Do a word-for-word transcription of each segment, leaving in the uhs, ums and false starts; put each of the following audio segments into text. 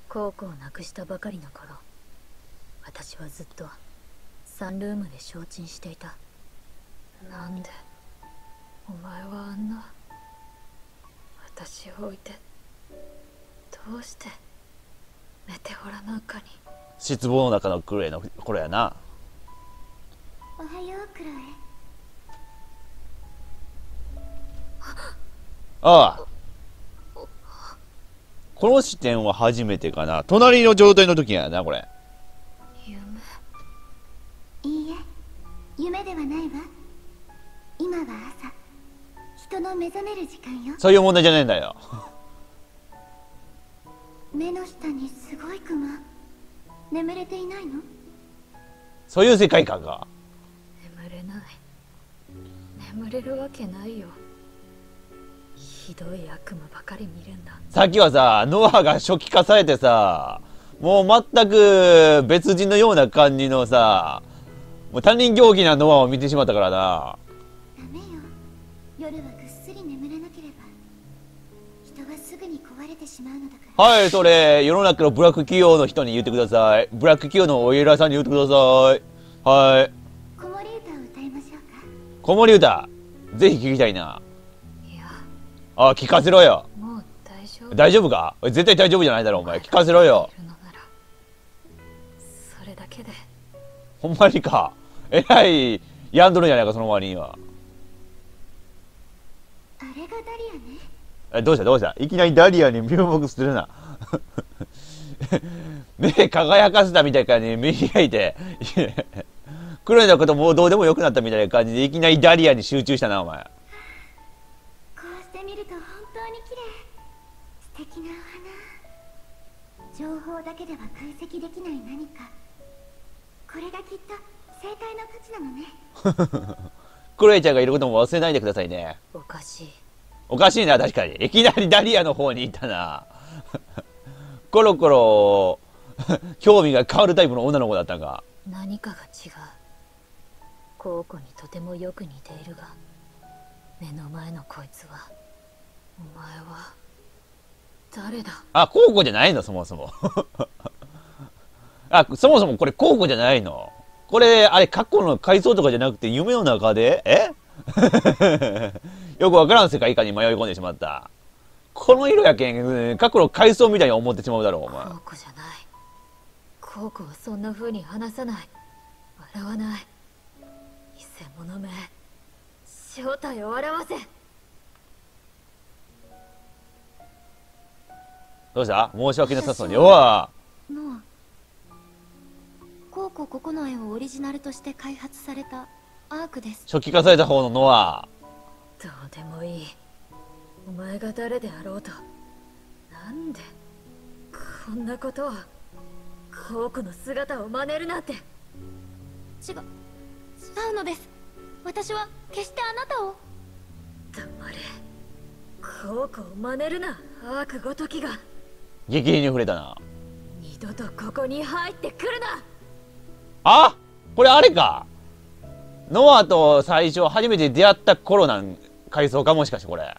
高校を亡くしたばかりの頃、私はずっとサンルームで承知していた。なんでお前はあんな私を置いて、どうしてメテオラなんかに。 失望の中のクロエの頃やな。 おはようクロエ。 ああ、この視点は初めてかな。隣の状態の時やなこれ。 夢。 いいえ、夢ではないわ。今は朝、人の目覚める時間よ。 そういう問題じゃないんだよ。 目の下にすごいクマ。眠れていないの？ そういう世界観が。 眠れない。眠れるわけないよ。ひどい悪夢ばかり見るんだ。 さっきはさ、ノアが初期化されてさ、もう全く別人のような感じのさ、もう他人行儀なノアを見てしまったからな。 ダメよ。夜はぐっすり眠らなければ人はすぐに壊れてしまうのだから。 はい、それ世の中のブラック企業の人に言ってください。ブラック企業のお偉いさんに言ってください。はい。 子守歌を歌いましょうか。 子守歌ぜひ聞きたいな。 いや、 あ、聞かせろよ。 もう大丈夫。 大丈夫か？絶対大丈夫じゃないだろお前。聞かせろよ。 いるのならそれだけで。 ほんまにか。えらいやんどるんじゃないかその周りには。 あれがダリアね。 え、どうしたどうした。いきなりダリアに注目するな。目輝かせたみたいな感じで目開いてクロエのこともうどうでもよくなったみたいな感じでいきなりダリアに集中したなお前。 こうして見ると本当に綺麗。素敵なお花。情報だけでは解析できない何か。これがきっと正解の価値なのね。 クロエちゃんがいることも忘れないでくださいね。 おかしい。 おかしいな確かに。いきなりダリアの方に行ったな。コロコロ興味が変わるタイプの女の子だったが。 何かが違う。コウコにとてもよく似ているが、目の前のこいつは、お前は誰だ？ あ、コウコじゃないのそもそも。あ、そもそもこれコウコじゃないの。これあれ過去の回想とかじゃなくて夢の中でえよくわからん世界観に迷い込んでしまった。この色やけん過去の回想みたいに思ってしまうだろうお前。 コウコじゃない。コウコはそんな風に話さない。笑わない。偽物め、正体を表せ。 どうした申し訳なさそうに。おわノア。コウコココの絵をオリジナルとして開発されたアークです。 初期化された方のノア。 どうでもいい。お前が誰であろうと、なんでこんなことを。コウコの姿を真似るなんて。 違う、違うのです。私は決してあなたを。 黙れ。コウコを真似るな、アークごときが。 激励に触れたな。 二度とここに入ってくるな。 あ、これあれか。ノアと最初初めて出会った頃なん回想かもしかしてこれ。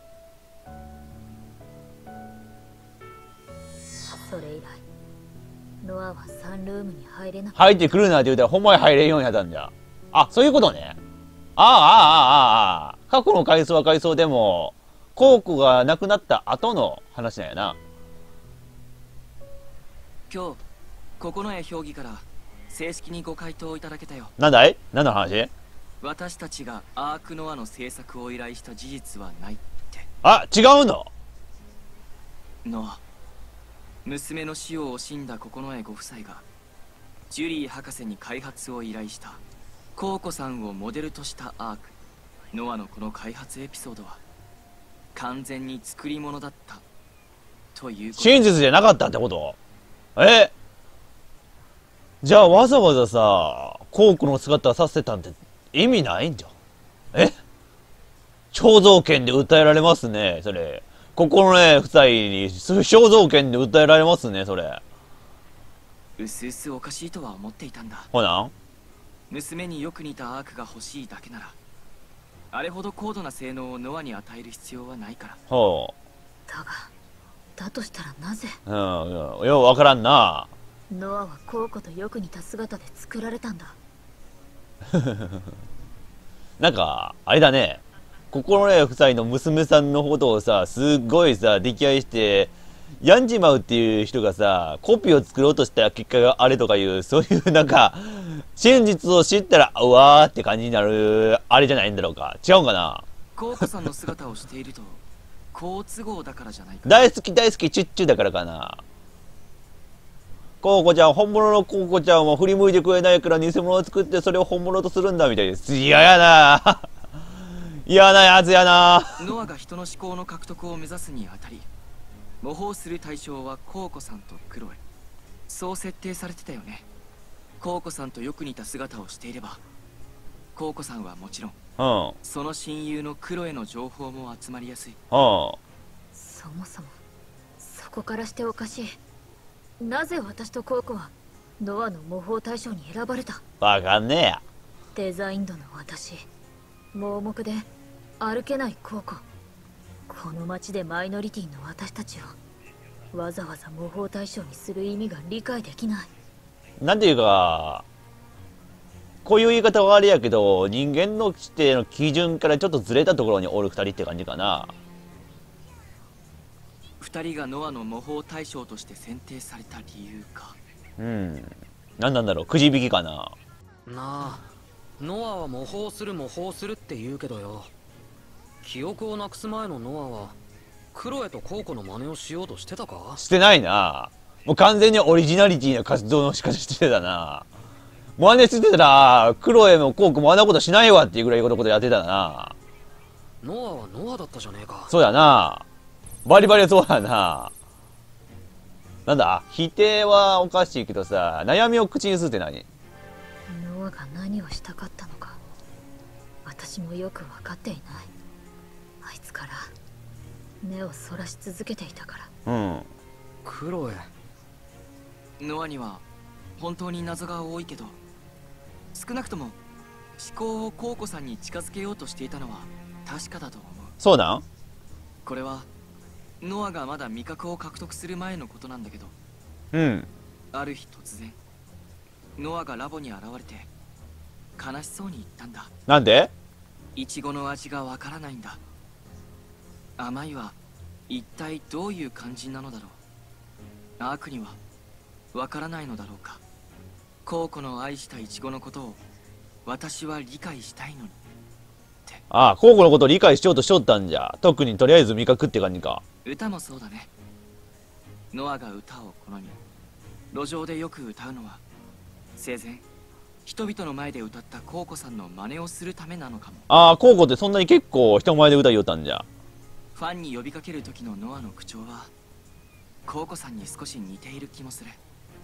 それ以来ノアはサンルームに入れなかった。 入ってくるなって言うたらほんまに入れんようになったんじゃ。あ、そういうことね。ああああああああ。過去の回想は回想でもコウコが亡くなった後の話なんやな。 今日ここの絵評議から正式にご回答いただけたよ。 なんだい何の話？ 私たちがアークノアの制作を依頼した事実はないって。 あ、違うの？ ノア、娘の死を惜しんだ九重ご夫妻がジュリー博士に開発を依頼したコウコさんをモデルとしたアークノアのこの開発エピソードは完全に作り物だったということ。 真実じゃなかったってこと？え？じゃあわざわざさコウコの姿させたんって意味ないんじゃん。え？肖像権で訴えられますねそれ。ここのね夫妻に肖像権で訴えられますねそれ。 うすうすおかしいとは思っていたんだ。 ほなん？ 娘によく似たアークが欲しいだけならあれほど高度な性能をノアに与える必要はないから。 ほだがだとしたらなぜうん、うん、ようわからんな。 ノアはコウコとよく似た姿で作られたんだ。 なんか、あれだね。心得夫妻の娘さんのことをさ、すっごいさ、溺愛して、ヤンジマウっていう人がさ、コピーを作ろうとした結果があれとかいう、そういうなんか、真実を知ったら、うわーって感じになる、あれじゃないんだろうか。違うんかな。 コウコさんの姿をしていると好都合だからじゃないか。 大好き大好きチュッチュだからかな。コウコちゃん、本物のコウコちゃんは振り向いてくれないから偽物を作ってそれを本物とするんだみたいです。嫌やな嫌なやつやな。 ノアが人の思考の獲得を目指すにあたり、模倣する対象はコウコさんとクロエ、そう設定されてたよね。コウコさんとよく似た姿をしていれば、コウコさんはもちろん、 うん。 その親友のクロエの情報も集まりやすい。 うん。 そもそもそこからしておかしい。なぜ私とコウコはノアの模倣対象に選ばれた？ わかんねえや。 デザインドの私、盲目で歩けないコウコ、この街でマイノリティの私たちをわざわざ模倣対象にする意味が理解できない。 なんていうか、こういう言い方はあれやけど、人間の規定の基準からちょっとずれたところにおる二人って感じかな。 二人がノアの模倣対象として選定された理由か。 うん。なんなんだろう、くじ引きかな。 なあ、ノアは模倣する模倣するって言うけどよ、記憶をなくす前のノアはクロエとコウコの真似をしようとしてたか？ してないな。もう完全にオリジナリティな活動の仕方してたな。真似してたら、クロエもコウコもあんなことしないわっていうぐらいのことやってたな。 ノアはノアだったじゃねえか。 そうやな。バリバリそうやな。なんだ、否定はおかしいけどさ、悩みを口にするって何？ ノアが何をしたかったのか私もよく分かっていない。あいつから目をそらし続けていたから。 うん。 クロエ、 ノアには本当に謎が多いけど、少なくとも思考をコウコさんに近づけようとしていたのは確かだと思う。 そうなん？ これはノアがまだ味覚を獲得する前のことなんだけど、 うん。 ある日突然ノアがラボに現れて悲しそうに言ったんだ。 なんで？ イチゴの味がわからないんだ。甘いは一体どういう感じなのだろう。アークにはわからないのだろうか。コウコの愛したイチゴのことを私は理解したいのにって。 ああ、コウコのことを理解しようとしよったんじゃ。特にとりあえず味覚って感じか。 歌もそうだね。ノアが歌を好み、路上でよく歌うのは生前人々の前で歌ったコウコさんの真似をするためなのかも。 ああ、コウコってそんなに結構人前で歌いよったんじゃ。 ファンに呼びかける時のノアの口調はコウコさんに少し似ている気もする。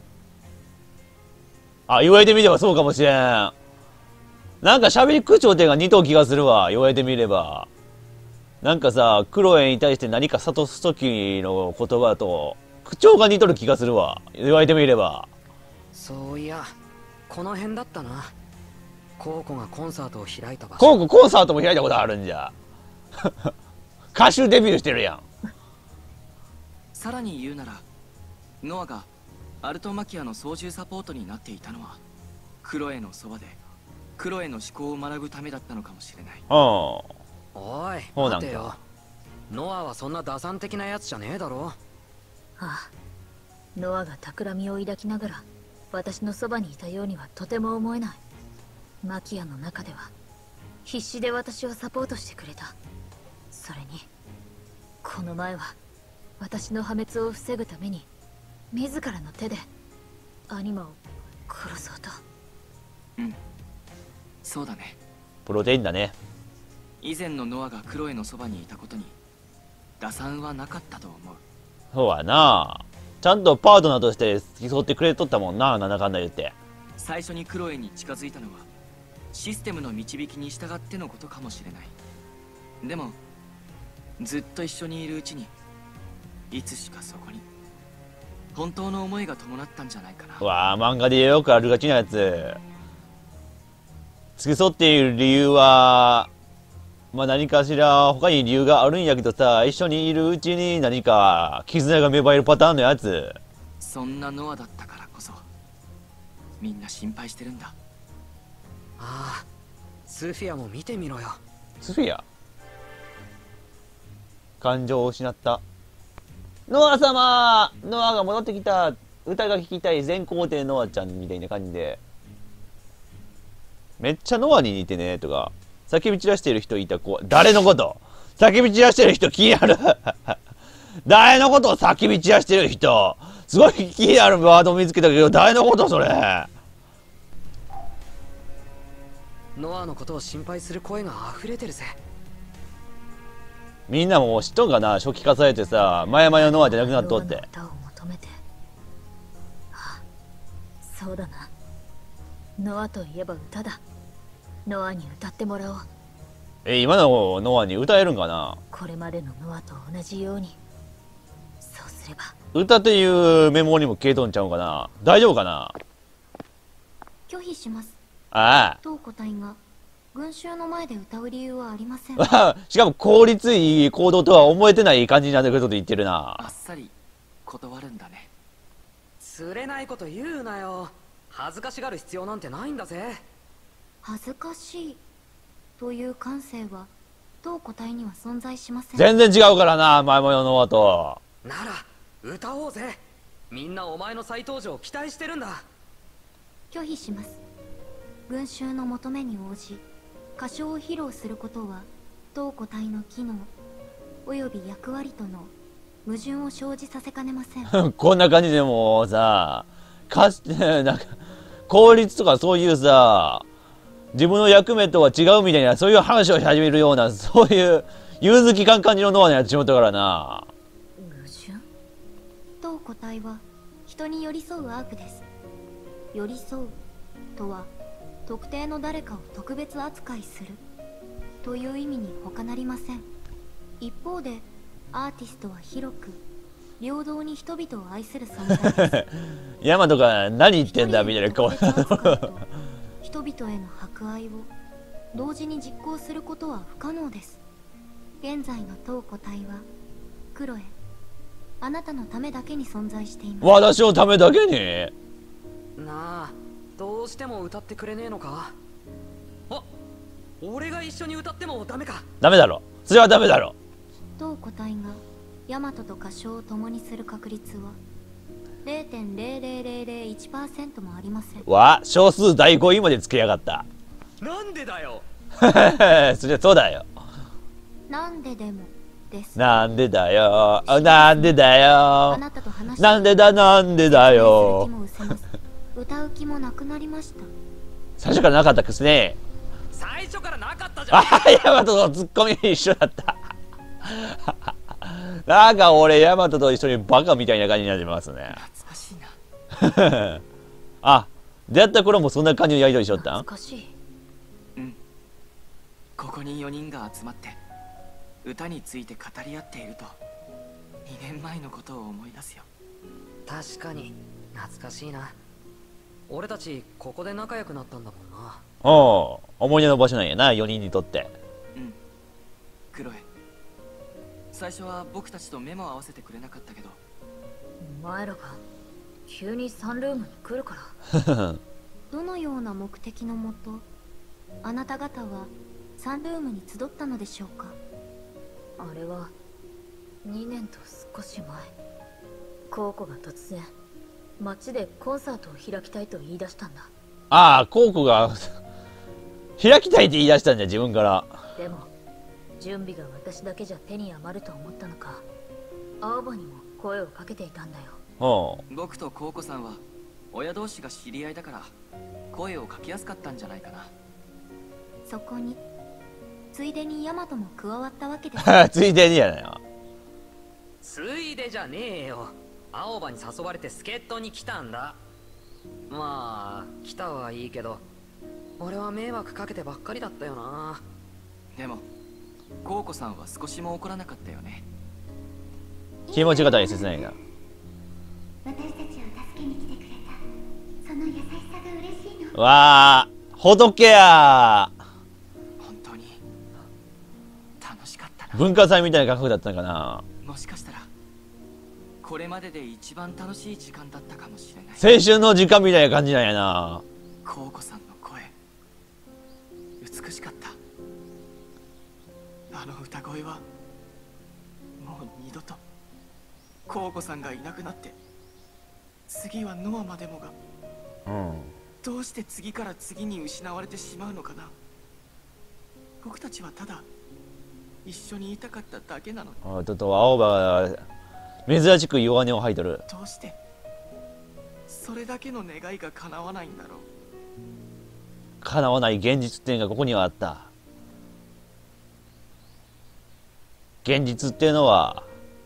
あ、言われてみればそうかもしれん。なんか喋り口調ってが似とう気がするわ。言われてみれば。なんかさ、クロエに対して何か諭す時の言葉と口調が似とる気がするわ。言われてみれば。 そういやこの辺だったな。コウコがコンサートを開いた場所。 コウココンサートも開いたことあるんじゃ。歌手デビューしてるやん。 さらに言うなら、ノアがアルトマキアの操縦サポートになっていたのはクロエのそばでクロエの思考を学ぶためだったのかもしれない。 うん。 おいそうなんか待てよ、ノアはそんな打算的なやつじゃねえだろ。 ああ、ノアが企みを抱きながら私のそばにいたようにはとても思えない。マキアの中では必死で私をサポートしてくれた。それにこの前は私の破滅を防ぐために自らの手でアニマを殺そうと。 うん、そうだね。 プロテインだね。 以前のノアがクロエのそばにいたことに打算はなかったと思う。 そうやな。ちゃんとパートナーとして付き添ってくれとったもんな、なんだかんだ言って。 最初にクロエに近づいたのはシステムの導きに従ってのことかもしれない。でもずっと一緒にいるうちにいつしかそこに本当の思いが伴ったんじゃないかな。 うわあ、漫画でよくあるがちなやつ。付き添っている理由はまあ何かしら他に理由があるんやけどさ、一緒にいるうちに何か絆が芽生えるパターンのやつ。 そんなノアだったからこそみんな心配してるんだ。 ああ、スフィアも見てみろよ。 スフィア感情を失った。ノア様、ノアが戻ってきた。歌が聴きたい全皇帝ノアちゃんみたいな感じで、めっちゃノアに似てねとか叫び散らしてる人いた子。誰のこと？叫び散らしてる人気になる誰のことを叫び散らしてる人、すごい気になるワード見つけたけど、誰のことそれ。 ノアのことを心配する声が溢れてるぜ。 みんなもう知っとんかな、初期化されてさ、前々のノアじゃなくなっとって。 歌を求めて。あ、そうだな。ノアといえば歌だ。ノアに歌ってもらおう。 え、今のノアに歌えるんかな。 これまでのノアと同じように。そうすれば。 歌っていうメモにも消えとんちゃうんかな。大丈夫かな。 拒否します。 あ当個体が群衆の前で歌う理由はありません。 あしかも効率いい行動とは思えてない感じになってくると言ってるな。 あっさり断るんだね。 釣れないこと言うなよ。恥ずかしがる必要なんてないんだぜ。 恥ずかしいという感性は当個体には存在しません。 全然違うからな、前々のノアと。 なら歌おうぜ。みんなお前の再登場を期待してるんだ。 拒否します。群衆の求めに応じ歌唱を披露することは当個体の機能および役割との矛盾を生じさせかねません。 こんな感じでもうさ、かつてなんか効率とかそういうさ、自分の役目とは違うみたいな、そういう話をし始めるような、そういう融通きかん感じのノアになってしまったからな。 矛盾？ 当個体は人に寄り添うアークです。寄り添うとは特定の誰かを特別扱いするという意味に他なりません。一方でアーティストは広く平等に人々を愛する存在です。 ヤマトが何言ってんだみたいな顔。 人々への博愛を同時に実行することは不可能です。現在の当個体はクロエ、あなたのためだけに存在しています。 私のためだけに。 なあ、どうしても歌ってくれねえのか。あ、俺が一緒に歌ってもダメか。 ダメだろ、それはダメだろ。 当個体がヤマトと歌唱を共にする確率は ゼロてんゼロゼロゼロゼロいちパーセント もありません。 わ、少数第ごいまでつけやがった。 なんでだよ。 そりゃそうだよ。 なんででもです。 なんでだよ、なんでだあよ、 なたと話なんでだなんでだよ。 歌う気もなくなりました。 最初からなかったですね。 最初からなかったじゃん。 あ、ヤマトのツッコミ一緒だった。なんか俺ヤマトと一緒にバカみたいな感じになってますね。 懐かしいな。 あ、出会った頃もそんな感じのやりとりしとったん？ 懐かしい。 うん。ここによにんが集まって歌について語り合っているとにねんまえのことを思い出すよ。 確かに懐かしいな。俺たちここで仲良くなったんだもんな。 おう、思い出の場所なんやな、よにんにとって。 うん。クロエ、最初は僕たちと目も合わせてくれなかったけど、 お前らが急にサンルームに来るから。 どのような目的のもとあなた方はサンルームに集ったのでしょうか。 あれはにねんと少し前、コウコが突然街でコンサートを開きたいと言い出したんだ。 ああ、コウコが開きたいって言い出したんじゃ、自分から。 でも準備が私だけじゃ手に余ると思ったのか、青葉にも声をかけていたんだよ。 おう、 僕とコウコさんは親同士が知り合いだから声をかけやすかったんじゃないかな。 そこについでにヤマトも加わったわけです。 ついでにやなよ。 ついでじゃねえよ。青葉に誘われて助っ人に来たんだ。まあ来たはいいけど俺は迷惑かけてばっかりだったよな。 でもコウコさんは少しも怒らなかったよね。 気持ちが大切なんや。 私たちを助けに来てくれたその優しさが嬉しいの。 わあ、ほどけや。 本当に文化祭みたいな感覚だったのかな。 もしかしたらこれまでで一番楽しい時間だったかもしれない。 青春の時間みたいな感じなんやな。 コウコさんの声美しかった。あの歌声はもう二度とコウコさんがいなくなって次はノアまでもが、 うん、 どうして次から次に失われてしまうのかな。僕たちはただ一緒にいたかっただけなのに。 あちょっと青葉が珍しく弱音を吐いとる。 どうしてそれだけの願いが叶わないんだろう。 叶わない現実っていうのがここにはあった。現実っていうのは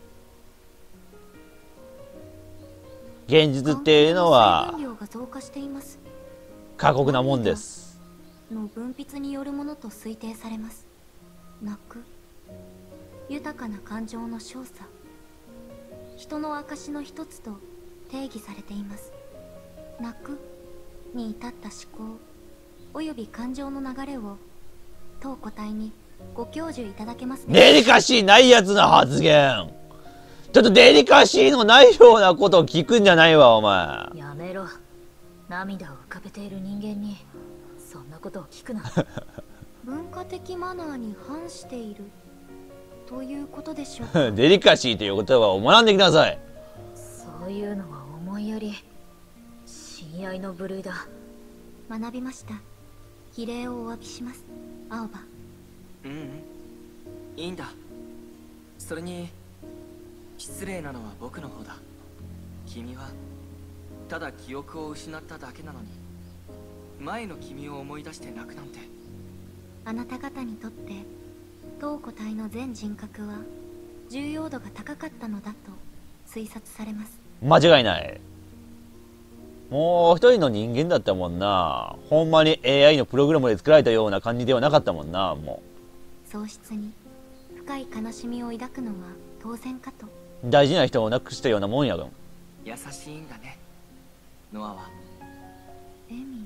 現実っていうのは水分量が増加しています。 過酷なもんです。 の分泌によるものと推定されます。泣く、豊かな感情の少佐、人の証の一つと定義されています。泣くに至った思考および感情の流れを当個体にご教授いただけますね。 デリカシーないやつの発言。ちょっとデリカシーのないようなことを聞くんじゃないわお前。 やめろ。涙を浮かべている人間にそんなことを聞くな。 文化的マナーに反しているということでしょうか。 デリカシーという言葉を学んできなさい。 そういうのは思いやり親愛の部類だ。 学びました。比例をお詫びします、青葉。 うんうん、いいんだ。それに失礼なのは僕の方だ。君はただ記憶を失っただけなのに前の君を思い出して泣くなんて。 あなた方にとって当個体の全人格は重要度が高かったのだと推察されます。 間違いない。もう一人の人間だったもんな。ほんまに エーアイ のプログラムで作られたような感じではなかったもんな。も喪失に深い悲しみを抱くのは当然かと。 う大事な人を亡くしたようなもんやがん。 優しいんだね、ノアは。 エミ。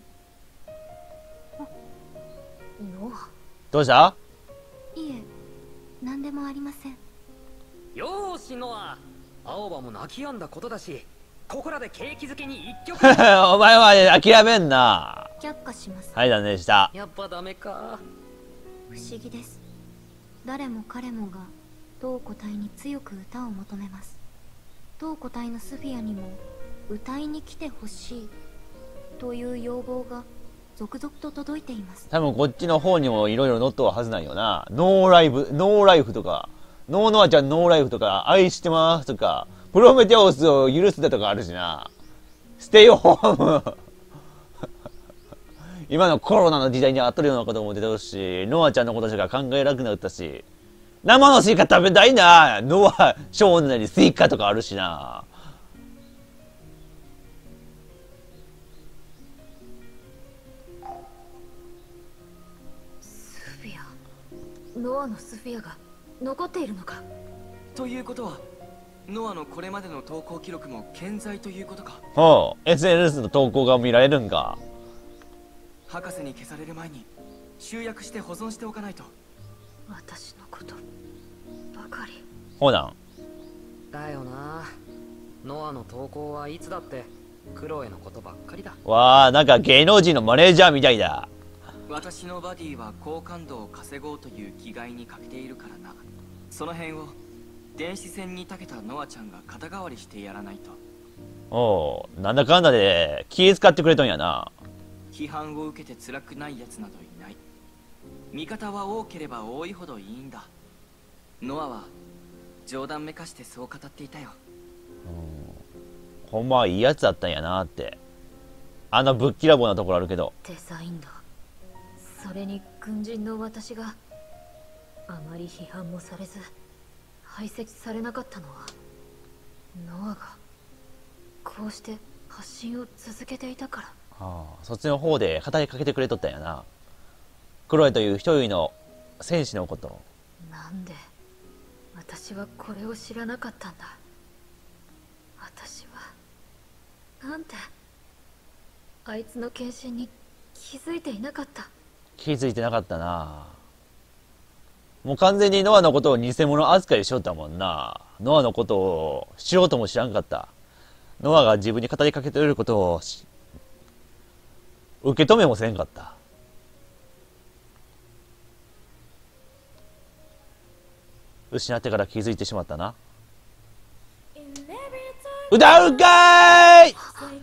ノア。 どうした？ いえ、何でもありません。 よーしノア、青葉も泣き止んだことだし、ここらで景気づけに一曲。 お前は諦めんな。 却下します。 はい、だねした。 やっぱダメか。 不思議です。誰も彼もが当個体に強く歌を求めます。当個体のスフィアにも歌いに来てほしいという要望が続々と届いています。 多分こっちの方にもいろいろ乗っとるはずなんよな。ノーライブ、ノーライフとか、ノーノアちゃんノーライフとか、愛してますとか、プロメテウスを許すだとかあるしな。ステイホーム。今のコロナの時代に合っとるようなことも出てるし、ノアちゃんのことしか考えなくなったし、生のスイカ食べたいな。ノア少年にスイカとかあるしな。 スフィア。ノアのスフィアが残っているのか。 ということはノアのこれまでの投稿記録も健在ということか。 ほう、エスエヌエス の投稿が見られるんか。 博士に消される前に集約して保存しておかないと。 私のことばかり。 ほうなん。 だよな。ノアの投稿はいつだってクロエのことばっかりだ。 わあ、なんか芸能人のマネージャーみたいだ。 私のバディは好感度を稼ごうという気概に欠けているからな。その辺を電子戦に長けたノアちゃんが肩代わりしてやらないと。 おう、なんだかんだで気使ってくれとんやな。 批判を受けて辛くないやつなどいない。味方は多ければ多いほどいいんだ。ノアは冗談めかしてそう語っていたよ。 ほんまはいいやつだったんやなって。あんなぶっきらぼうなところあるけど。 デザインだ。それに軍人の私があまり批判もされず排斥されなかったのは、ノアがこうして発信を続けていたから。 ああ、そっちの方で働きかけてくれとったんやな。クロエという一人の戦士のこと。 なんで私はこれを知らなかったんだ。私はなんてあいつの献身に気づいていなかった。 気づいてなかったな。 もう完全にノアのことを偽物扱いしよったもんな。ノアのことを知ろうとも知らんかった。ノアが自分に語りかけてることを受け止めもせんかった。失ってから気づいてしまったな。歌うかーい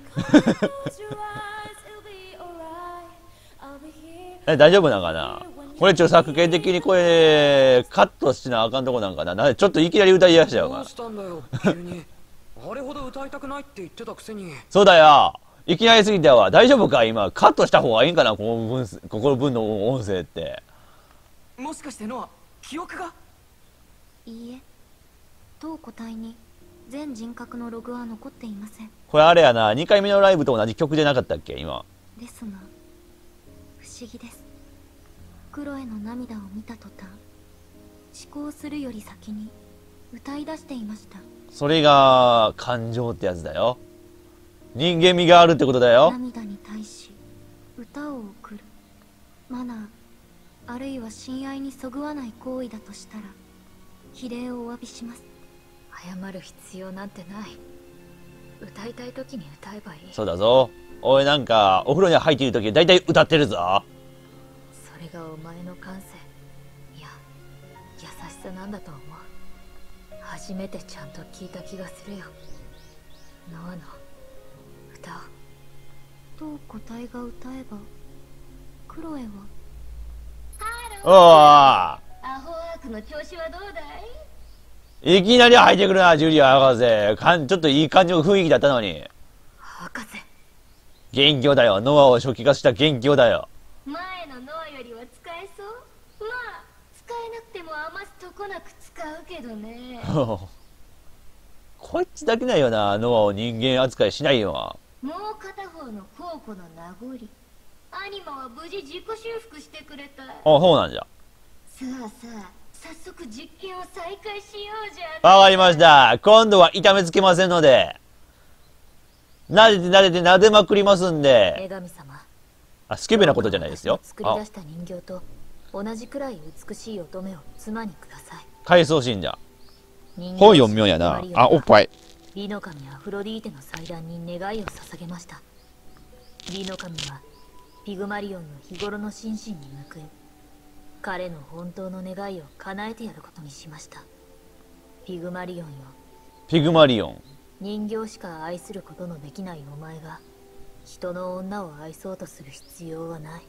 え、大丈夫なんかな。これ著作権的にこれカットしなあかんとこなんかな。なちょっといきなり歌い出しちゃうから。 どうしたんだよ急に。あれほど歌いたくないって言ってたくせに。 そうだよ、いきなりすぎたわ。大丈夫か今。カットした方がいいんかな、この分、ここの分の音声って。 もしかしてノア記憶が。 いいえ、当個体に全人格のログは残っていません。 これあれやな、にかいめのライブと同じ曲じゃなかったっけ今。 ですが不思議です。クロエの涙を見た途端、思考するより先に歌い出していました。 それが感情ってやつだよ。人間味があるってことだよ。 涙に対し歌を送るマナー、あるいは親愛にそぐわない行為だとしたら比例をお詫びします。 謝る必要なんてない。歌いたい時に歌えばいい。 そうだぞ。俺なんかお風呂に入っている時だいたい歌ってるぞ。 それがお前の感性、いや優しさなんだと思う。初めてちゃんと聞いた気がするよ、ノアの歌を。 当個体が歌えばクロエは。 おお、 アホワークの調子はどうだい。 いきなり入ってくるな、ジュリア博士。かんちょっといい感じの雰囲気だったのに。 博士、 元気だよ。ノアを初期化した元気だよ。 前のノアよりは使えそう。まあ使えなくても余すとこなく使うけどね。 こいつだけだよな、ノアを人間扱いしないよ。 もう片方のコウコの名残、アニマは無事自己修復してくれた。 あ、そうなんじゃ。 さあさあ、早速実験を再開しようじゃ。 わかりました。今度は痛めつけませんので、撫でて撫でて撫でまくりますんで。 女神様、 あ、スケベなことじゃないですよ。 作り出した人形と同じくらい美しい乙女を妻にください。 回想信者。 本読みようやな。あ、おっぱい。 美の神アフロディーテの祭壇に願いを捧げました。美の神はピグマリオンの日頃の心身に報い、彼の本当の願いを叶えてやることにしました。ピグマリオンよ、 ピグマリオン。 人形しか愛することのできないお前が人の女を愛そうとする必要はない。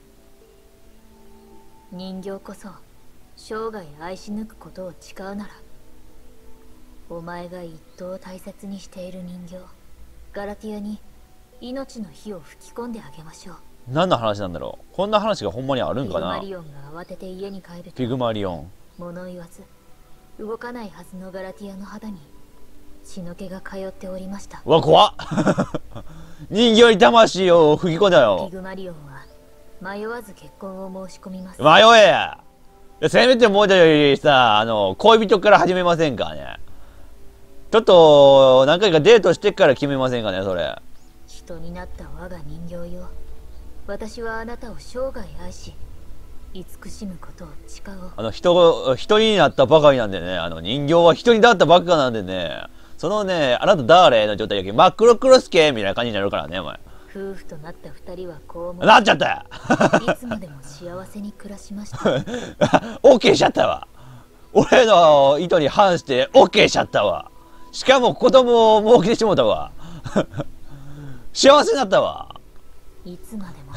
人形こそ生涯愛し抜くことを誓うなら、お前が一等大切にしている人形ガラティアに命の火を吹き込んであげましょう。 何の話なんだろう。こんな話がほんまにあるんかな。 ピグマリオンが慌てて家に帰ると、 ピグマリオン、 物言わず動かないはずのガラティアの肌に血の気が通っておりました。 うわ、怖っ人形に魂を吹き込んだよ。 ピグマリオンは迷わず結婚を申し込みます。 迷えや。せめてもうちょいさ、あの恋人から始めませんかね。ちょっと何回かデートしてから決めませんかね、それ。 人になった我が人形よ、私はあなたを生涯愛し慈しむことを誓おう。 あの人人になったばかりなんでね、あの人形は人になったばっかなんでね、そのね、あなた誰の状態だけ真っ黒クロスケみたいな感じになるからね、お前。 夫婦となった二人はこうなっちゃったよいつまでも幸せに暮らしましたオッケーしちゃったわ。俺の意図に反してオッケーしちゃったわ。しかも子供をもうけてしもたわ幸せになったわ。 いつまでも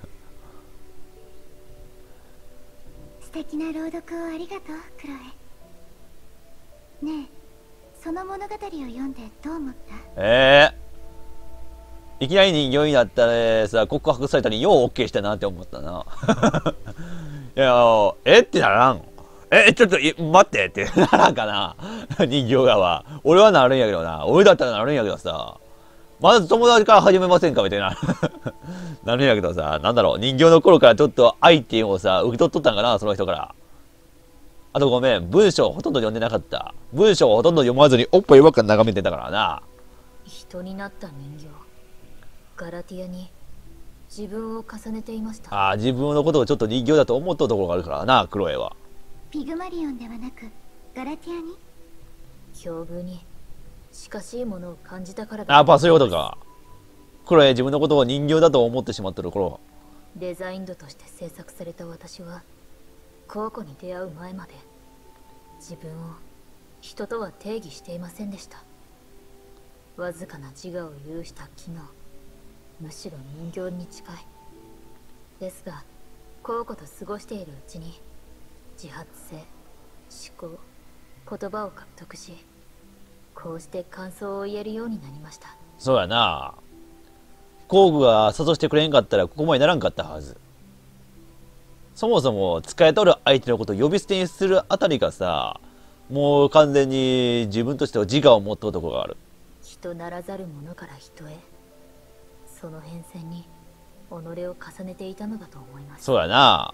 素敵な朗読をありがとう、クロエ。ねえ、その物語を読んでどう思った？ ええー、いきなり人形になったらさ、告白されたりようオッケーしたなって思ったないや、えってならん。え、ちょっと待ってってならんかな人形側。俺はなるんやけどな。俺だったらなるんやけどさ、まず友達から始めませんかみたいななるんやけどさ、なんだろう、人形の頃からちょっと愛っていうのをさ受け取っとったんかな、その人から。あとごめん、文章ほとんど読んでなかった。文章をほとんど読まずにおっぱいばっか眺めてたからな。 人になった人形ガラティアに自分を重ねていました。 ああ、自分のことをちょっと人形だと思っとるところがあるからな、クロエは。 ピグマリオンではなくガラティアに。 境遇に近しいものを感じたからあ、やっぱそういうことか。クロエ自分のことを人形だと思ってしまってる頃。 デザインドとして制作された私はコウコに出会う前まで自分を人とは定義していませんでした。わずかな自我を有した機能、むしろ人形に近いですが、コウコと過ごしているうちに自発性、思考、言葉を獲得し、こうして感想を言えるようになりました。 そうやな。工具が誘してくれんかったらここまでならんかったはず。そもそも使いとる相手のことを呼び捨てにするあたりがさ、もう完全に自分としては自我を持ったところがある。 人ならざるものから人へ、その変遷に己を重ねていたのだと思います。 そうやな。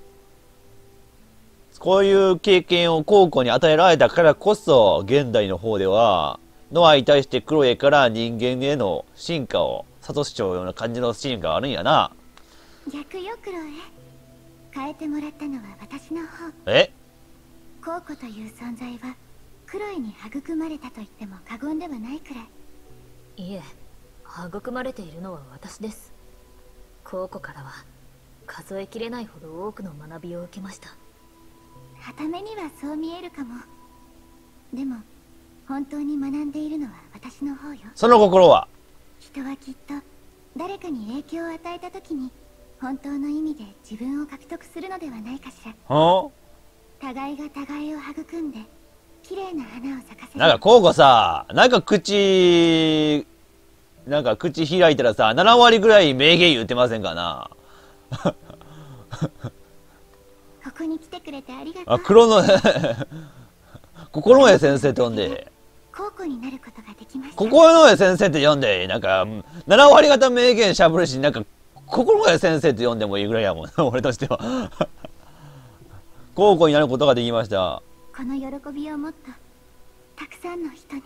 こういう経験をコウコに与えられたからこそ、現代の方ではノアに対してクロエから人間への進化を諭しちゃうような感じのシーンがあるんやな。 逆よクロエ、変えてもらったのは私の方。 え、 コウコという存在はクロエに育まれたと言っても過言ではないくらい。 いえ、育まれているのは私です。コウコからは数えきれないほど多くの学びを受けました。 傍目にはそう見えるかも。でも本当に学んでいるのは私の方よ。 その心は。 人はきっと誰かに影響を与えた時に本当の意味で自分を獲得するのではないかしら。 は互いが互いを育んで綺麗な花を咲かせる。 なんかコウコさ、なんか口、なんか口開いたらさ、なな割ぐらい名言言ってませんかな。 ここに来てくれてありがとう。 あ、黒の心の絵先生って呼んで、 コウコになることができました。 心の絵先生って呼んで、なんかなな割方名言しゃぶるし、なんか心の絵先生って呼んでもいいぐらいやもん俺としては。コウコになることができました。 この喜びをもっとたくさんの人に。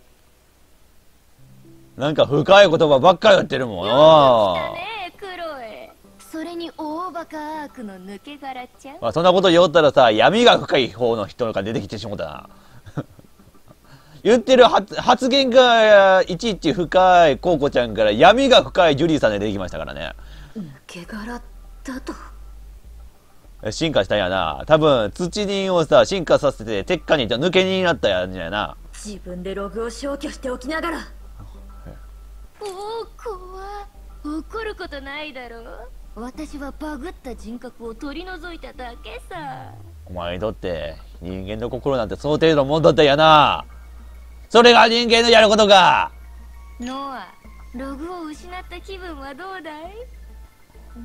なんか深い言葉ばっかり言ってるもん。 来あたねクロエ。それに大バカアークの抜け殻ちゃん。 まあそんなこと言おったらさ、闇が深い方の人が出てきてしもたな。言ってる発発言がいちいち深いコウコちゃんから闇が深いジュリーさんで出てきましたからね。 抜け殻だと。 進化したんやな。多分土人をさ進化させて鉄火に抜けになったやんやな。 自分でログを消去しておきながら。 おお怖。怒ることないだろ。私はバグった人格を取り除いただけさ。 お前にとって人間の心なんてその程度のもんだったんやな。それが人間のやることか。 ノア、ログを失った気分はどうだい？うん、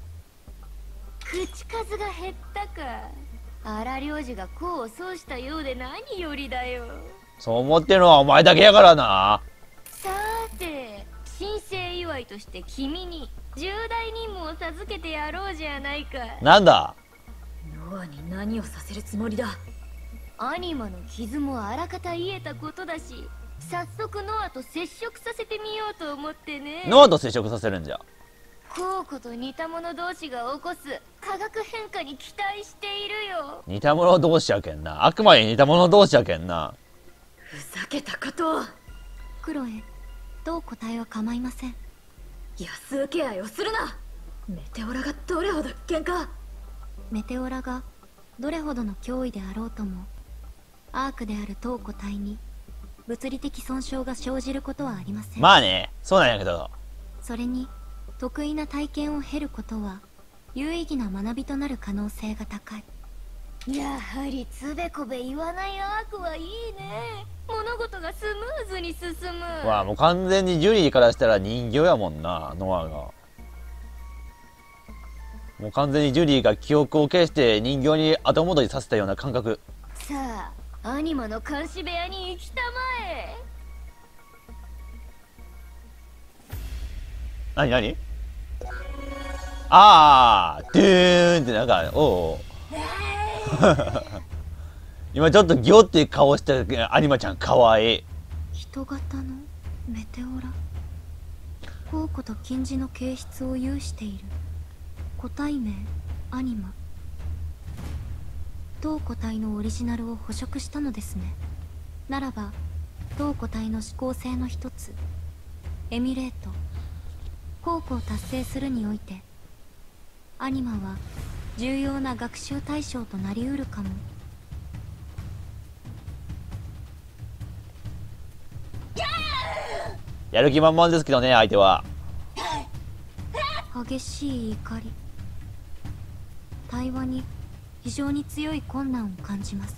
口数が減ったか。荒領事が功を奏したようで何よりだよ。 そう思ってるのはお前だけやからな。 さーて、新生祝いとして君に重大任務を授けてやろうじゃないか。 なんだ。 ノアに何をさせるつもりだ。 アニマの傷もあらかた癒えたことだし、早速ノアと接触させてみようと思ってね。 ノアと接触させるんじゃ。 コウコと似た者同士が起こす化学変化に期待しているよ。 似た者同士やけんな。あくまで似た者同士やけんな。 ふざけたことを。 クロエ、どう答えは構いません。 安請け合いをするな。メテオラがどれほど危険か。 メテオラがどれほどの脅威であろうとも、アークであるトウコ隊に物理的損傷が生じることはありません。 まあね、そうなんやけど。 それに得意な体験を経ることは有意義な学びとなる可能性が高い。 やはりつべこべ言わないアークはいいね。物事がスムーズに進む。 わあ、もう完全にジュリーからしたら人形やもんな、ノアが。もう完全にジュリーが記憶を消して人形に後戻りさせたような感覚。 さあ、アニマの監視部屋に行きたまえ。 なになに。ああ、ドゥーンってなんか、おう今ちょっとギョって顔したアニマちゃんかわいい。 人型のメテオラ、コウコと近似の形質を有している個体名アニマ。 当個体のオリジナルを捕食したのですね。ならば当個体の思考性の一つエミュレート効果を達成するにおいてアニマは重要な学習対象となりうるかも。 やる気満々ですけどね、相手は。 激しい怒り、対話に非常に強い困難を感じます。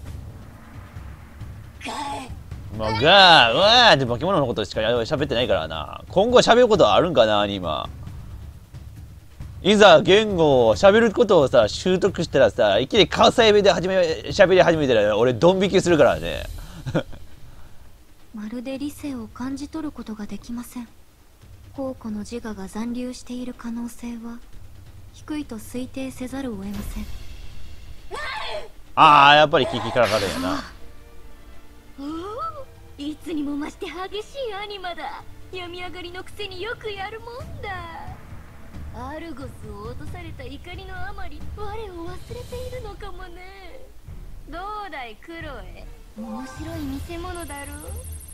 もうガーうわーって化け物のことしか喋ってないからな。今後喋ることはあるんかな、アニマ。いざ言語を喋ることをさ習得したらさ、いきなり関西弁で始め喋り始めたら俺ドン引きするからね。 まるで理性を感じ取ることができません。宝庫の自我が残留している可能性は低いと推定せざるを得ません。 ああ、やっぱりキキからかるよな。 おお、いつにも増して激しいアニマだ。病み上がりのくせによくやるもんだ。アルゴスを落とされた怒りのあまり我を忘れているのかもね。どうだいクロエ、面白い見せ物だろう。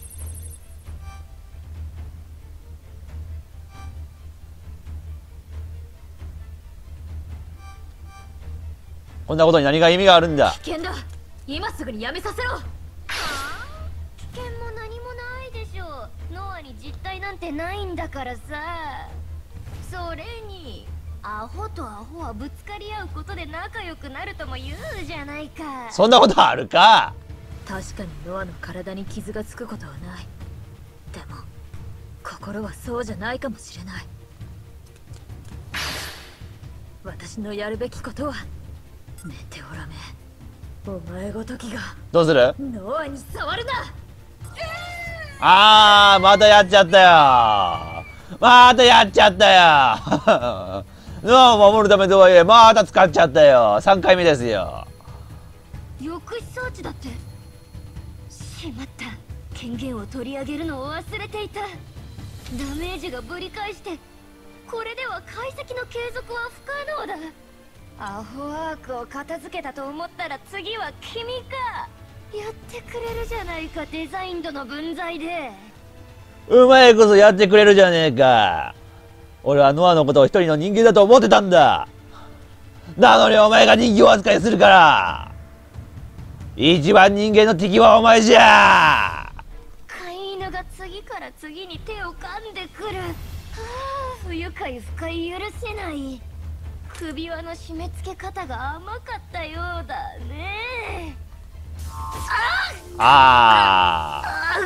こんなことに何が意味があるんだ。 危険だ、今すぐにやめさせろ。はあ、危険も何もないでしょう。ノアに実体なんてないんだからさ。それにアホとアホはぶつかり合うことで仲良くなるとも言うじゃないか。 そんなことあるか。 確かにノアの体に傷がつくことはない。でも心はそうじゃないかもしれない。私のやるべきことはメテオラメ、お前ごときがどうする。 ノアに触るな。 あー、またやっちゃったよ。またやっちゃったよ。ノアを守るためとはいえまた使っちゃったよ。さんかいめですよ。 抑止装置だって。しまった、権限を取り上げるのを忘れていた。ダメージがぶり返して、これでは解析の継続は不可能だ。アホワークを片付けたと思ったら次は君か。やってくれるじゃないか、デザイン度の分際で。 お前こそやってくれるじゃねえか。俺はノアのことを一人の人間だと思ってたんだ。なのにお前が人形扱いするから。一番人間の敵はお前じゃ。 飼い犬が次から次に手を噛んでくる。はあ、不愉快不快許せない。首輪の締め付け方が甘かったようだね。 あ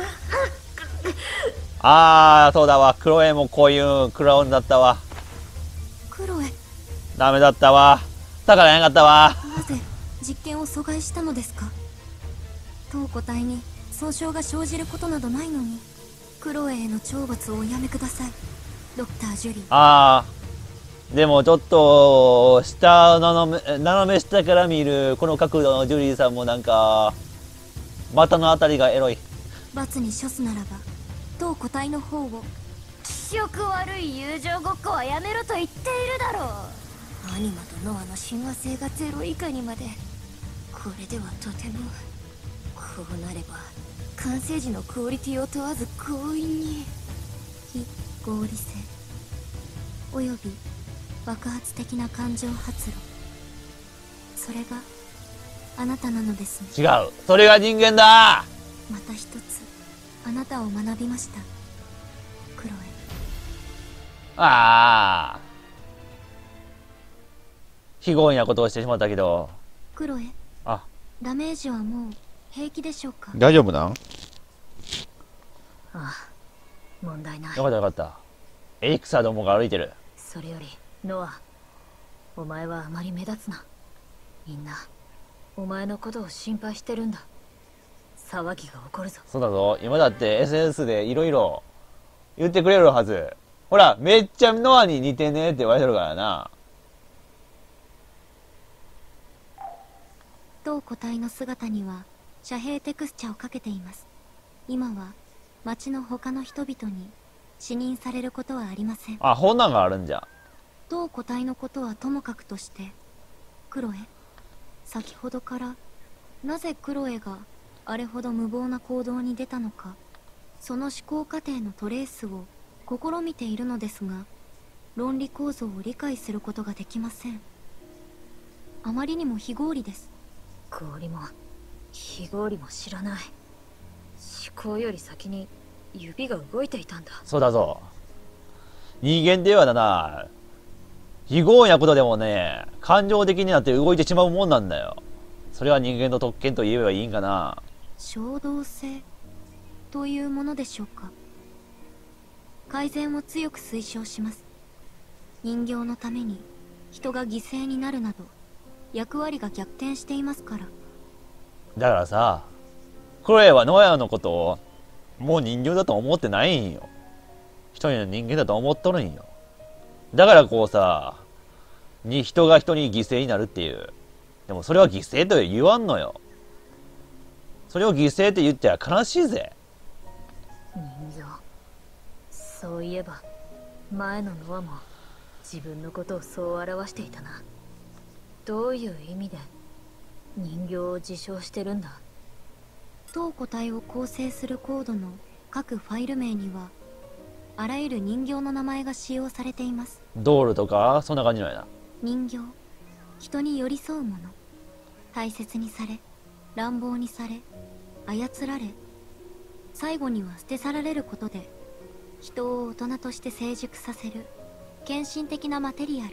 ーあー、そうだわ。クロエもこういうクラウンだったわ。 クロエ、 ダメだったわ。だからやがったわ。 なぜ実験を阻害したのですか。当個体に損傷が生じることなどないのにクロエへの懲罰をおやめください、ドクター・ジュリー。 あー、でもちょっと下斜め斜め下から見るこの角度のジュリーさんもなんか股のあたりがエロい。 罰に処すならば当個体の方を。 気色悪い友情ごっこはやめろと言っているだろう。アニマとノアの親和性がゼロ以下にまで。これではとても。こうなれば完成時のクオリティを問わず強引に。 非合理性および爆発的な感情発露、それがあなたなのですね。 違う、それが人間だ。 また一つあなたを学びました、クロエ。 ああ、非合意なことをしてしまったけど。 クロエ、 あ、 ダメージはもう平気でしょうか。 大丈夫なん？ ああ、問題ない。 よかったよかった。エリクサーどもが歩いてる。 それよりノア、お前はあまり目立つな。みんなお前のことを心配してるんだ。騒ぎが起こるぞ。 そうだぞ。今だって エスエヌエス でいろいろ言ってくれるはず。ほら、めっちゃノアに似てねって言われてるからな。 当個体の姿には遮蔽テクスチャをかけています。今は町の他の人々に視認されることはありません。 あ、こんなんがあるんじゃ。 当個体のことはともかくとして、クロエ、先ほどからなぜクロエがあれほど無謀な行動に出たのか、その思考過程のトレースを試みているのですが、論理構造を理解することができません。あまりにも非合理です。 氷も非合理も知らない。思考より先に指が動いていたんだ。 そうだぞ。人間ではだな、非合理なことでもね、感情的になって動いてしまうもんなんだよ。それは人間の特権と言えばいいんかな。 衝動性というものでしょうか。改善を強く推奨します。人形のために人が犠牲になるなど役割が逆転していますから。 だからさ、クロエはノアのことをもう人形だと思ってないんよ。一人の人間だと思っとるんよ。だからこうさ、に人が人に犠牲になるっていう。でもそれは犠牲と言わんのよ。それを犠牲って言っては悲しいぜ。 人形。そういえば前のノアも自分のことをそう表していたな。どういう意味で人形を自称してるんだ。 当個体を構成するコードの各ファイル名にはあらゆる人形の名前が使用されています。 ドールとかそんな感じのやな。 人形、人に寄り添うもの、大切にされ、乱暴にされ、操られ、最後には捨て去られることで人を大人として成熟させる献身的なマテリアル。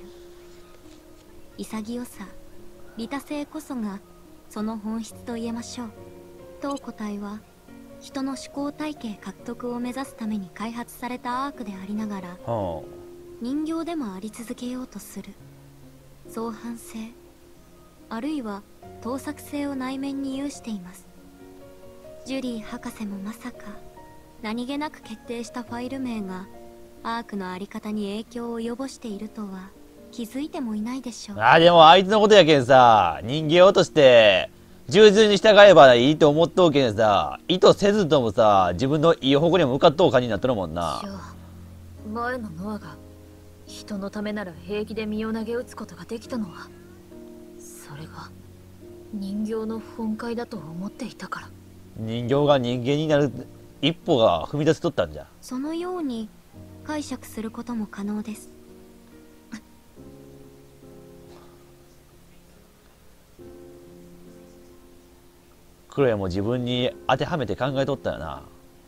潔さ、利他性こそがその本質と言えましょう。当個体は人の思考体系獲得を目指すために開発されたアークでありながら、 はあ、 人形でもあり続けようとする相反性、あるいは盗作性を内面に有しています。ジュリー博士もまさか何気なく決定したファイル名がアークのあり方に影響を及ぼしているとは気づいてもいないでしょう。 ああ、でもあいつのことやけんさ、人形をとして従順に従えばいいと思っとうけんさ、意図せずともさ、自分のいい方向にも向かっとう感じになってるもんな。 じゃあ前のノアが人のためなら平気で身を投げ打つことができたのは、それが人形の本懐だと思っていたから。 人形が人間になる一歩が踏み出せとったんじゃ。 そのように解釈することも可能です。 クロエも自分に当てはめて考えとったよな。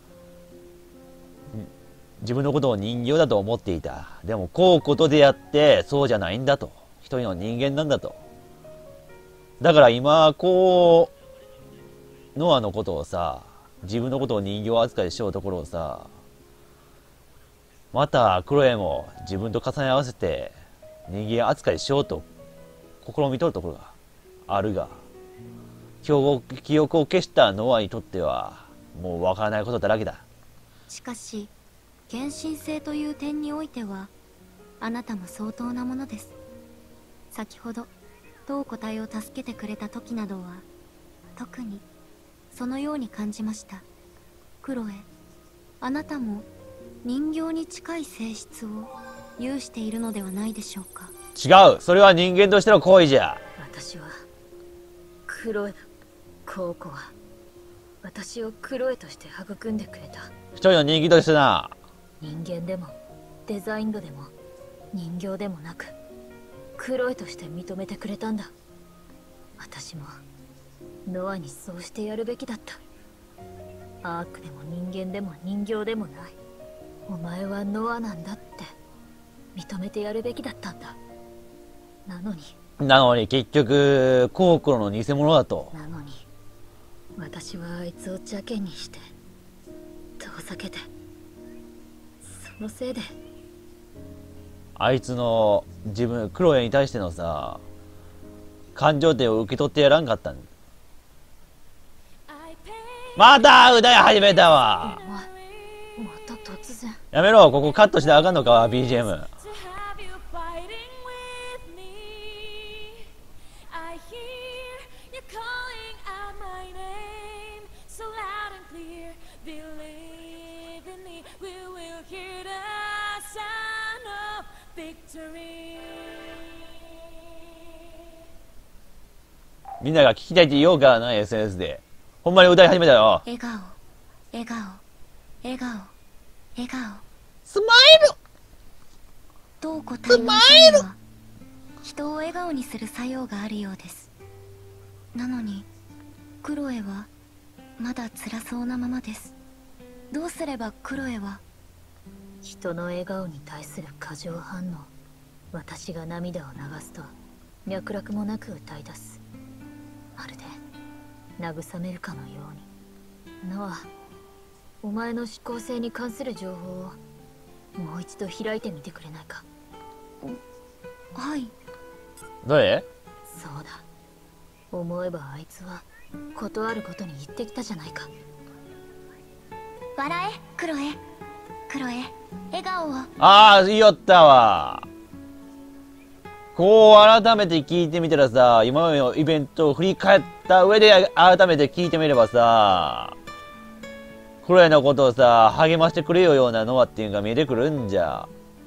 自分のことを人形だと思っていた。でもこうことでやってそうじゃないんだと。一人の人間なんだと。だから今こうノアのことをさ、自分のことを人形扱いしようところをさ、またクロエも自分と重ね合わせて人間扱いしようと試みとるところがあるが、記憶記憶を消したノアにとってはもうわからないことだらけだ。 しかし献身性という点においてはあなたも相当なものです。先ほど当個体を助けてくれた時などは特にそのように感じました。クロエ、あなたも人形に近い性質を有しているのではないでしょうか。 違う、それは人間としての行為じゃ。 私はクロエだ。コウコは私をクロエとして育んでくれた。 一人の人気としてな。 人間でもデザインドでも人形でもなくクロエとして認めてくれたんだ。私もノアにそうしてやるべきだった。アークでも人間でも人形でもない、お前はノアなんだって認めてやるべきだったんだ。なのになのに結局コウクロの偽物だと。 なのに私はあいつを邪険にして遠ざけて、そのせいであいつの自分クロエに対してのさ感情点を受け取ってやらんかったん。また歌い始めたわ。 お前また突然。 やめろ、ここカットしてあかんのか ビージーエム。 みんなが聞きたいって言おうからな、エスエヌエス で。ほんまに歌い始めたよ。 笑顔、笑顔、笑顔、笑顔。 スマイルどう答えの歌には人を笑顔にする作用があるようです。なのにクロエはまだ辛そうなままです。どうすればクロエは人の笑顔に対する過剰反応。私が涙を流すと脈絡もなく歌い出す。まるで慰めるかのように。ノア、お前の思考性に関する情報をもう一度開いてみてくれないか。 はい。 どれ？ そうだ、思えばあいつは事あることに言ってきたじゃないか。 笑えクロエ、クロエ、笑顔を。 ああ、言いよったわ。こう改めて聞いてみたらさ、今までのイベントを振り返った上で改めて聞いてみればさ、クロエのことをさ、励ましてくれよようなノアっていうのが見えてくるんじゃ。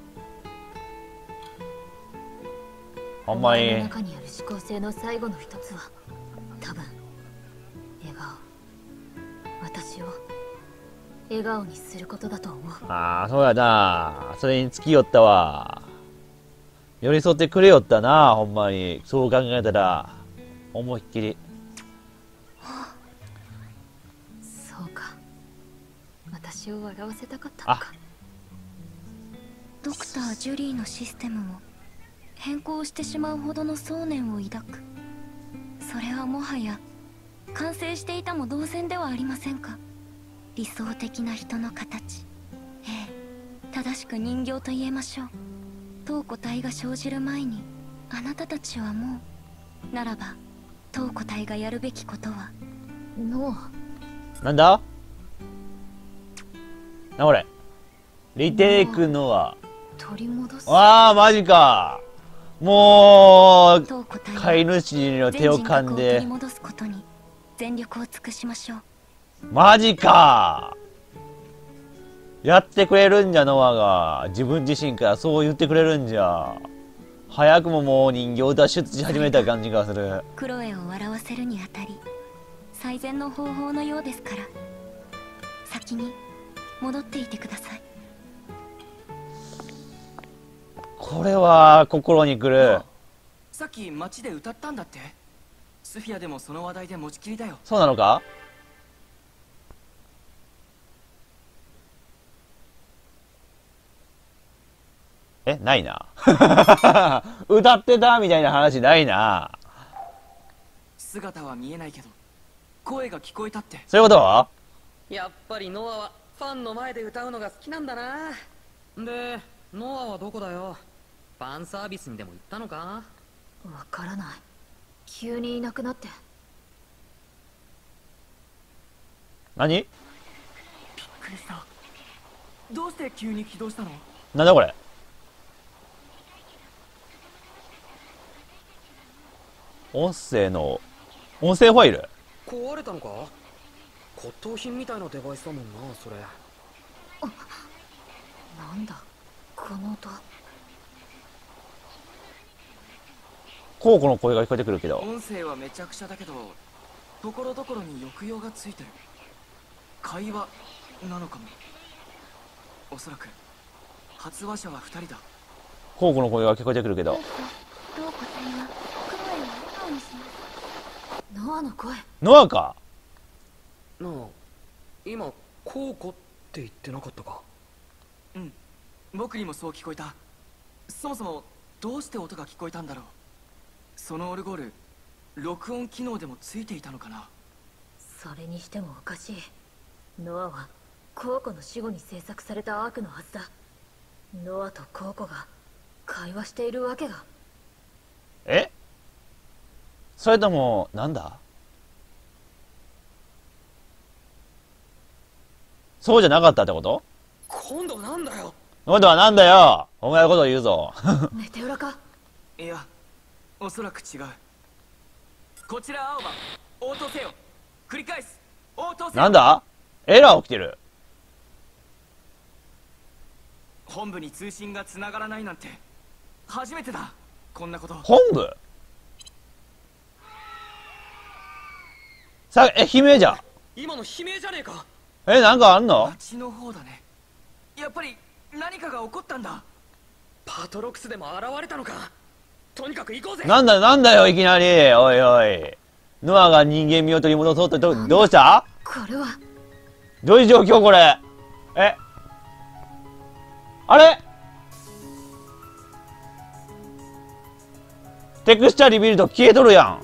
ほんまに。 お前の中にある思考性の最後の一つは、多分笑顔。私を笑顔にすることだと思う。 ああ、そうやな。それに尽きよったわ。寄り添ってくれよったな、ほんまに。そう考えたら、思いっきり。 そうか。私を笑わせたかったのか。 ドクター・ジュリーのシステムを変更してしまうほどの想念を抱く。それはもはや完成していたも同然ではありませんか。理想的な人の形。ええ、正しく人形と言えましょう。当個体が生じる前にあなたたちはもう、ならば当個体がやるべきことは。 ノア、 なんだな、これ。リテイクノア。 取り戻す。 ああ、マジか。もう、 当個体飼い主の手を噛ん全人格を取でり。戻すことに全力を尽くしましょう。 マジか。やってくれるんじゃ、ノアが。自分自身からそう言ってくれるんじゃ。早くももう人形を脱出し始めた感じがする。 クロエを笑わせるにあたり最善の方法のようですから、先に戻っていてください。 これは心にくる。 さっき街で歌ったんだって。スフィアでもその話題で持ちきりだよ。 そうなのか？え、ないな。歌ってたみたいな話ないな。 姿は見えないけど声が聞こえたって。 そういうことは？ やっぱりノアはファンの前で歌うのが好きなんだな。で、ノアはどこだよ。ファンサービスにでも行ったのか？ わからない。急にいなくなって。 何？ びっくりした。どうして急に起動したの？ なんだこれ？音声の音声ファイル？ 壊れたのか？骨董品みたいなデバイスだもんな、それ。 なんだこの音。 コウコの声が聞こえてくるけど。 音声はめちゃくちゃだけど、ところどころに抑揚がついてる。会話なのかも。おそらく発話者はふたりだ。 コウコの声が聞こえてくるけど。 どう個体はクロエを笑顔にします。 ノアの声。 ノアか？ なあ、今コウコって言ってなかったか？ うん、僕にもそう聞こえた。そもそもどうして音が聞こえたんだろう。そのオルゴール、録音機能でもついていたのかな。 それにしてもおかしい。ノアはコウコの死後に制作されたアークのはずだ。ノアとコウコが会話しているわけが。 え？それともなんだ？そうじゃなかったってこと？ 今度はなんだよ。 今度はなんだよ。お前のことを言うぞ。 メテオラか？ いや、おそらく違う。こちら青葉、応答せよ。繰り返す、応答せよ。 なんだ？エラー起きてる。 本部に通信が繋がらないなんて初めてだ。こんなこと。 本部？ さ、え、悲鳴じゃん。 今の悲鳴じゃねえか。 え、なんかあんの？ 町の方だね。やっぱり何かが起こったんだ。 パトロクスでも現れたのか。とにかく行こうぜ。 なんだ、なんだよ、いきなり。おいおい。ノアが人間味を取り戻そうと、ど、どうした？ これはどういう状況これ？え？あれ？テクスチャリビルド消えとるやん。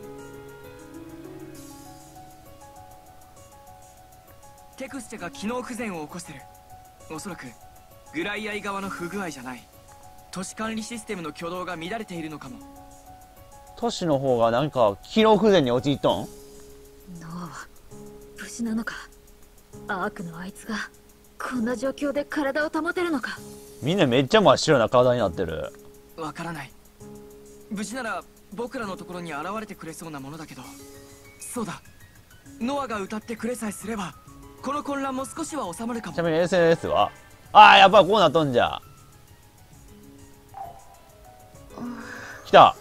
テクスチャが機能不全を起こしてる。おそらくグライアイ側の不具合じゃない。都市管理システムの挙動が乱れているのかも。 都市の方がなんか機能不全に陥っとん？ ノアは無事なのか。アークのあいつがこんな状況で体を保てるのか。 みんなめっちゃ真っ白な体になってる。 わからない。無事なら僕らのところに現れてくれそうなものだけど。そうだ、ノアが歌ってくれさえすればこの混乱も少しは収まるかも。 ちなみに エスエヌエス はああ、やっぱこうなっとんじゃ。来た。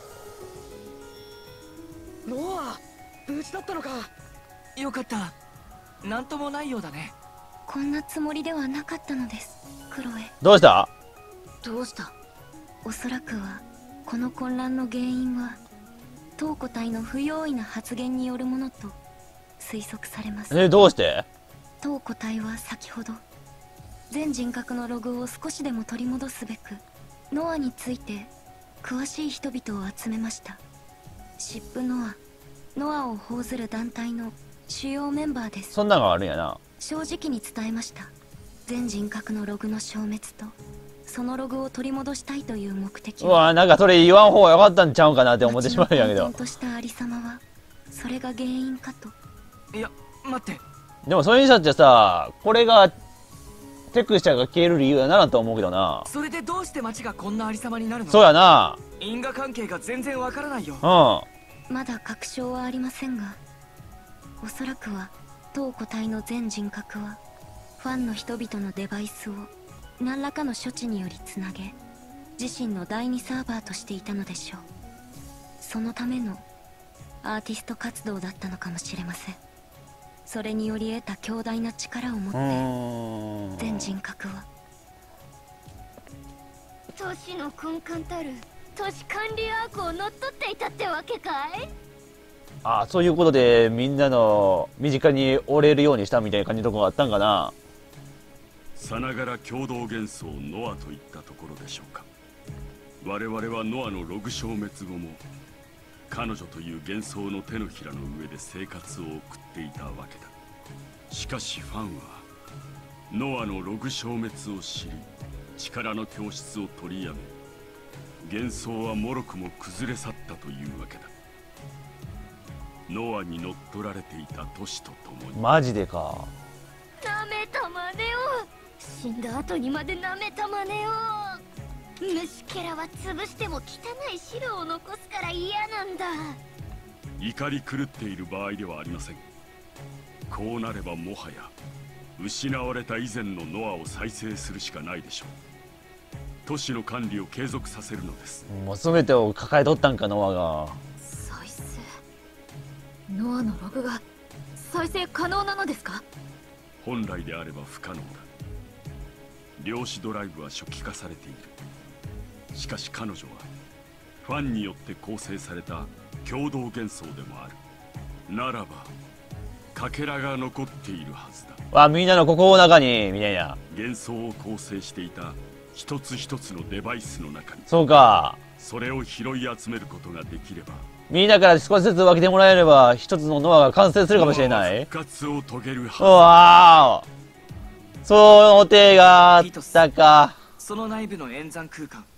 ノア、無事だったのか。 よかった。なんともないようだね。 こんなつもりではなかったのです、クロエ。 どうした？ どうした？ おそらくはこの混乱の原因は東古隊の不用意な発言によるものと推測されます。 え、どうして？ 東古隊は先ほど全人格のログを少しでも取り戻すべくノアについて詳しい人々を集めました。シップノア、ノアを報ずる団体の主要メンバーです。 そんなのがあるんやな。 正直に伝えました。全人格のログの消滅とそのログを取り戻したいという目的うわ、なんかそれ言わん方がよかったんちゃうんかなって思ってしまうんやけど。 町の混沌としたありさまはそれが原因かと。 いや待って、 でもそれにしたってさ、これがテクスチャが消える理由やなと思うけどな。 それでどうして街がこんなありさまになるの？ そうやな。 因果関係が全然わからないよ。 うん。 まだ確証はありませんが、おそらくは当個体の全人格はファンの人々のデバイスを何らかの処置によりつなげ自身の第二サーバーとしていたのでしょう。そのためのアーティスト活動だったのかもしれません。それにより得た強大な力を持って全人格は都市の根幹たる都市管理アークを乗っ取っていたってわけかい？ あ、そういうことでみんなの身近に折れるようにしたみたいな感じのとこがあったんかな。 さながら共同幻想ノアといったところでしょうか。我々はノアのログ消滅後も彼女という幻想の手のひらの上で生活を送っていたわけだ。しかしファンはノアのログ消滅を知り力の教室を取りやめ、幻想はもろくも崩れ去ったというわけだ。ノアに乗っ取られていた都市とともに。 マジでか。 なめたまねを死んだ後にまでなめたまねを。虫けらは潰しても汚い白を残すから嫌なんだ。 怒り狂っている場合ではありません。こうなればもはや失われた以前のノアを再生するしかないでしょう。都市の管理を継続させるのです。 もう全てを抱えとったんか、ノアが。 再生。ノアのログが再生可能なのですか？ 本来であれば不可能だ。量子ドライブは初期化されている。しかし彼女はファンによって構成された共同幻想でもある。ならばかけらが残っているはずだ。 わ、みんなの心の中にみたいな。 幻想を構成していた一つ一つのデバイスの中に、 そうか。 それを拾い集めることができれば、 みんなから少しずつ分けてもらえれば一つのノアが完成するかもしれない。 復活を遂げるうはわー、その手があったか。 その内部の演算空間、